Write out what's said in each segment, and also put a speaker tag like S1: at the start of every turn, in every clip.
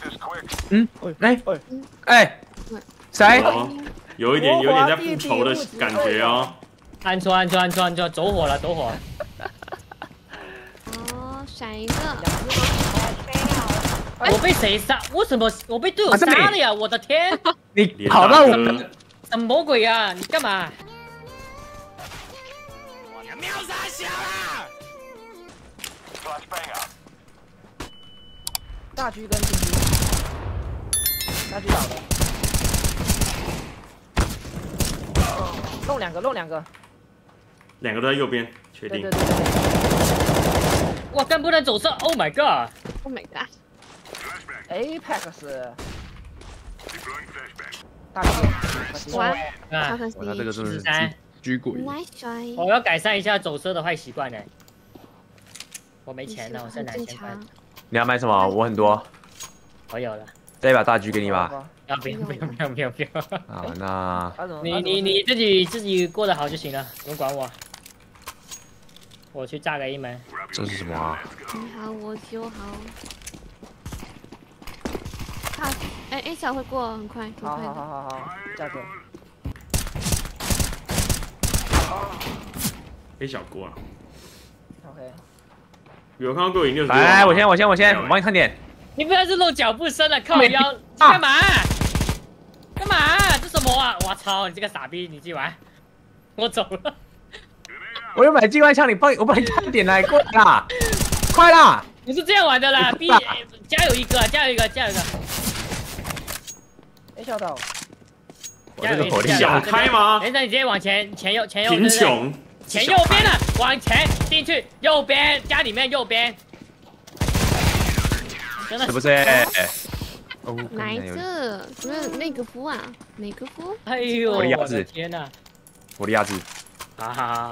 S1: 嗯，哎，谁？
S2: 有一点在复仇的感觉哦。
S3: 按错，走火了，走火。
S4: 哦，闪一个。
S3: 我被谁杀？为什么我被队友杀了呀？我的天！
S1: 你跑到我
S3: 什么鬼啊？你干嘛？
S5: 我要秒杀小了！
S6: 大狙跟进狙，大狙倒了。弄两个，
S2: 两个都在右边，确定。
S6: 对。
S3: 哇，更不能走射 ！Oh my god！Oh
S4: my god！
S6: Apex， 大狙，
S4: 哇，
S1: 他这个真的是狙鬼。
S3: 我要改善一下走射的坏习惯呢。我没钱了，我剩2000块。
S1: 你要买什么？我很多。
S3: 我有了。
S1: 再一把大狙给你吧。
S3: 不要。
S1: 啊，那
S3: 你自己过得好就行了，不用管我。我去炸个一门。
S1: 这是什么啊？
S4: 你好，我就好。好，哎 ，A 小会过，很快。
S6: 好，价格。
S2: A 小过了。
S6: OK。
S2: 有看到过赢60。
S1: 来，我先，我帮你看点。
S3: 你不要是露脚步声了，靠腰，干嘛？干嘛？这什么啊？我操，你这个傻逼，你自己玩，我走了。
S1: 我要买机关枪，我帮你看点来，过来啦，快啦！
S3: 你是这样玩的啦 ，B， 加油一个。
S6: A 小到。
S1: 我这个火力
S2: 小开吗？
S3: 等等，你直接往前右，
S2: 贫穷。
S3: 前右边了，往前进去，右边家里面右边。
S1: 是不是？
S4: 哪一个？不是内阁夫啊？哪个夫？
S3: 哎呦，我的天哪！
S1: 火力压制。
S3: 啊！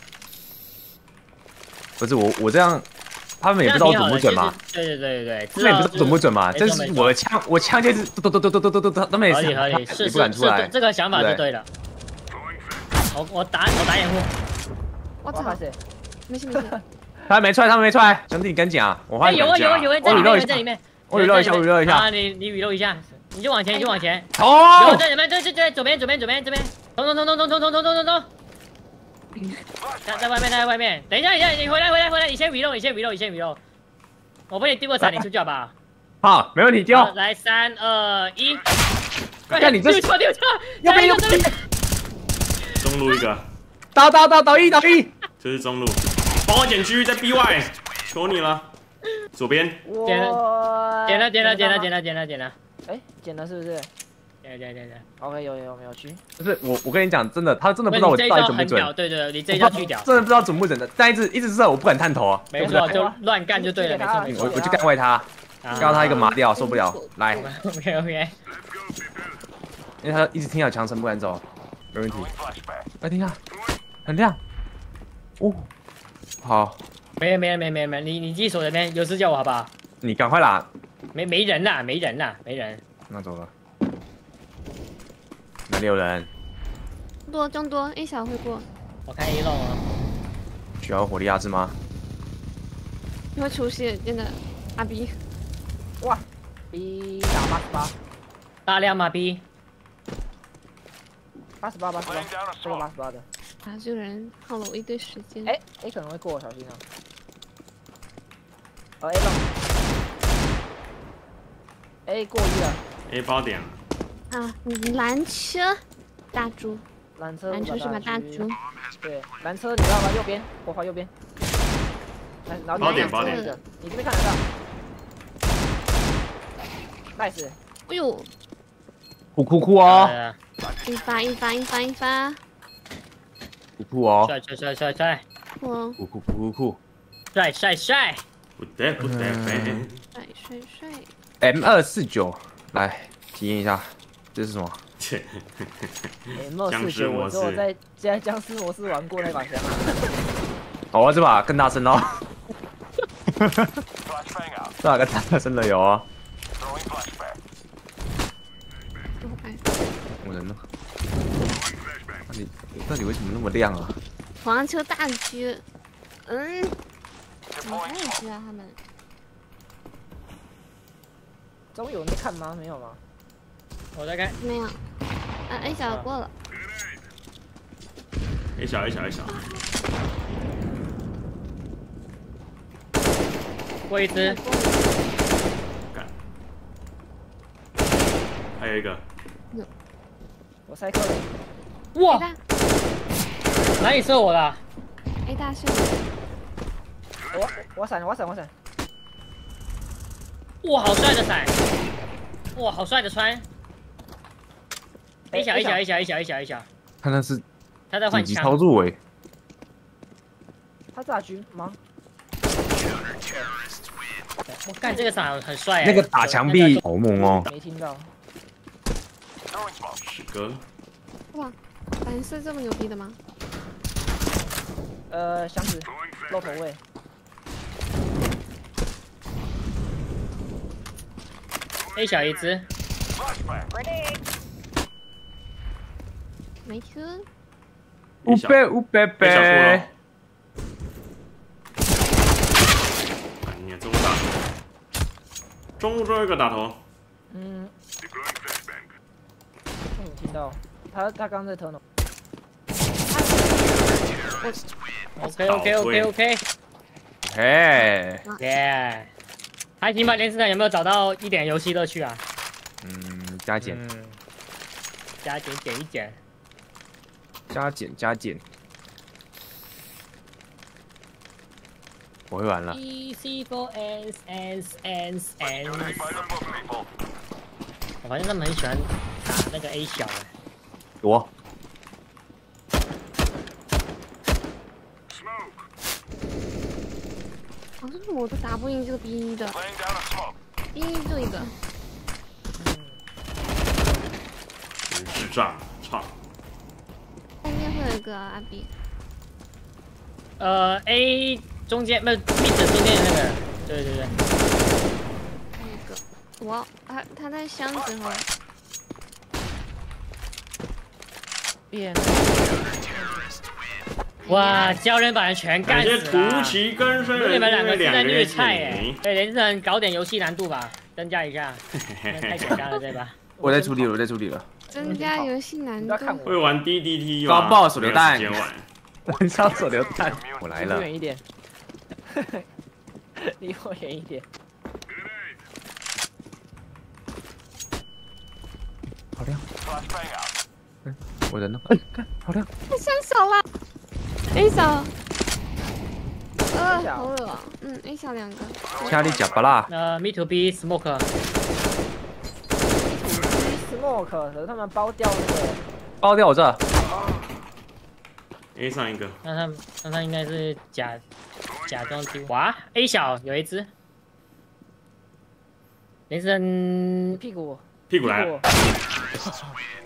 S1: 不是我这样，他们也不知道我准不准嘛。
S3: 对，
S1: 他们也不知道准不准嘛。这是我的枪，我枪就是都，他们也是
S3: 是
S1: 不敢出来。
S3: 这个想法是对的。我打掩护。
S4: 我操！没事。
S1: 他们没出来，兄弟你跟紧啊！我换
S3: 有在里面，
S1: 我预热一下。
S3: 啊，你预热一下，你就往前。
S1: 哦！
S3: 有在里面，对，左边这边，冲！在外面，等一下，你回来，你先预热，我帮你丢个伞，你出去好不好？
S1: 好，没问题，丢。
S3: 来，3、2、1，
S1: 看你这
S3: 丢错，
S1: 右边，
S2: 中路一个，
S1: 倒一，
S2: 这是中路，帮我捡狙在 BY， 求你了，左边，
S3: 捡了，
S6: 哎，捡了是不是？
S3: 捡。
S6: OK， 有没有狙？
S1: 不是我跟你讲，真的，他真的不知道我到底准不准。
S3: 对，你这一招巨屌，
S1: 真的不知道准不准的，但一直射，我不敢探头啊。
S3: 没错，就乱干就对了，没错。
S1: 我就干坏他，干到他一个麻掉，受不了。来
S3: ，OK，
S1: 因为他一直听到枪声不敢走，没问题。来听一下，很亮。哦，好。
S3: 没，你自己守这边，有事叫我好不好？
S1: 你赶快啦。
S3: 没人啦。
S1: 那走了。哪里有人？
S4: 中多 A 小会过。
S3: 我看 A 漏了。
S1: 需要火力压制吗？
S4: 会出血，真的。阿 B。
S6: 哇 ，B 打88。
S3: 大量吗 B？
S6: 88，这个88的。
S4: 啊，这个人耗了我一堆时间。
S6: 哎 ，A 可能会过，小心啊。A 漏。A 过1了。
S2: A 爆点了。
S4: 啊，蓝车，大猪。
S6: 蓝车
S4: 是把大猪。
S6: 对，蓝车你知道吗？右边，我滑右边。然后
S2: 爆点，
S6: 你这边看得到。nice。
S4: 哎呦。
S1: 酷哦。
S4: 一发。
S1: 酷哦。
S3: 帅。
S1: 酷。
S3: 帅。
S2: 不得飞。
S4: 帅。
S1: M249，来体验一下，这是什么
S6: ？M249，我只有在僵尸模式玩过那把枪。
S1: 哦，这把更大声哦。这把更大声的有哦。我人呢？到底为什么那么亮啊？
S4: 黄车大狙，怎么还有狙啊他们？
S6: 中有人在看吗？没有吗？
S3: 我在看。
S4: 没有。A 小过了。
S2: A 小。
S3: 过一只。
S2: 干。还有一个。
S6: 我塞克了。
S3: 哇
S4: A 大
S3: 哪里射我的？
S4: A 大是。
S6: 我闪。
S3: 哇，好帅的闪！哇，好帅的穿。A 小。
S1: 他那是
S3: 他在换
S1: 紧急
S3: 枪。
S1: 操作哎。
S6: 他炸狙吗？
S3: 我干这个闪很帅哎。
S1: 那个打墙壁好猛哦。
S6: 没听到。
S2: 史哥。
S4: 哇，蓝色这么牛逼的吗？
S6: 箱子露头位。
S3: A 小一只。
S4: 没车。
S1: 五百。
S2: A 小过了。你看中路打。中路最后一个打头。
S6: 嗯。你听到？他刚在 tunnel。
S3: OK。
S1: 嘿。
S3: 耶。还行吧，连市长有没有找到一点游戏乐趣啊？
S1: 加减。
S3: 加减减一减。
S1: 加减。我会玩了。
S3: 我发现他们很喜欢打那个 A 小哎。
S1: 躲。
S4: 好像我都打不赢这个 B 的。B 就一个。
S2: 智障，操！
S4: 后面会有一个阿 B。
S3: A 中间不是 mid 中间的那个，对。
S4: 还有一个，哇，他在箱子后。
S6: 变。
S3: 哇，教人把人全干死了。
S2: 徒其根生，
S3: 你们两个是在虐菜
S2: 哎。
S3: 对，连胜搞点游戏难度吧，增加一下。太简单了，对吧？
S1: 我在处理了。
S4: 增加游戏难度。
S2: 会玩 DDT
S1: 吗？高爆手榴弹。
S2: 玩
S1: 烧手榴弹。我来了。
S6: 离我远一点。离我远一点。
S1: 好亮。我人呢？看，好亮。
S4: 太上手了。A 小。好恶。A 小2个。
S1: 家里假不啦
S3: ？Me to B smoke。
S6: smoke， 可是他们包掉那个。
S1: 包掉我这。
S2: A 上一个。
S3: 那他应该是假装听。哇 ，A 小有一只。连胜
S6: 屁股
S2: 来了。